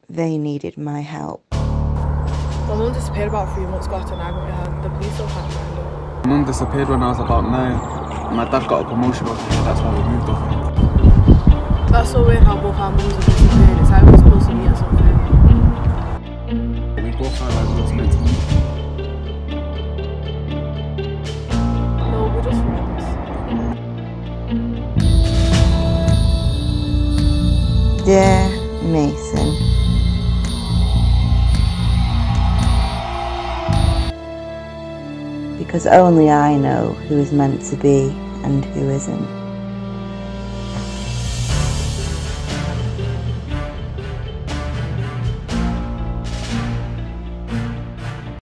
They needed my help. My mum disappeared about 3 months ago after 9 the police still can't find her. My mum disappeared when I was about 9. My dad got a promotion off me, that's why we moved off him. That's so weird how both our mums have disappeared. It's like we're supposed to meet or something. We both found out we was meant to meet. No, we're just friends. Dear Mason, because only I know who is meant to be and who isn't.